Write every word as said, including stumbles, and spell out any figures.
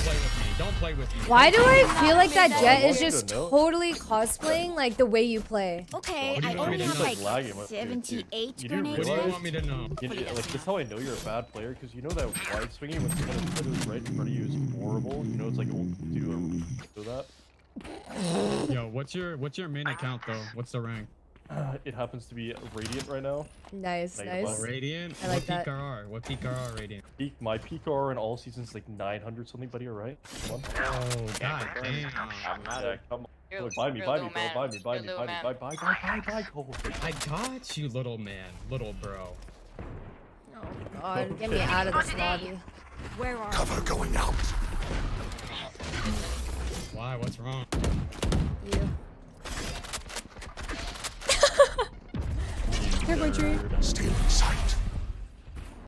play with me. Don't play with me. Why do I feel like that Jet is just totally cosplaying like the way you play? Okay, I only have like seventy-eight grenades. What do you want me to know? You know, like, that's how I know you're a bad player, because you know that wide swinging when someone is right in front of you is horrible. You know, it's like, oh, do that. Yo, what's your what's your main account though? What's the rank? Uh, it happens to be Radiant right now. Nice, Negative nice. one. Radiant? I like what that. P K R? What P K R Radiant? Peak, my P K R in all seasons like nine hundred something, buddy, alright? Come on. Oh, god damn. I'm not Yeah, a... come on. You're, Look, buy me, you're buy a me, little bro, man. buy me, buy You're me, a buy little me, man. buy, buy, buy, buy, buy, buy. I got you, little man. Little bro. Oh god, get me out of this lobby. Where are Cover going out. Why? What's wrong? You. Hit my tree. Still in sight.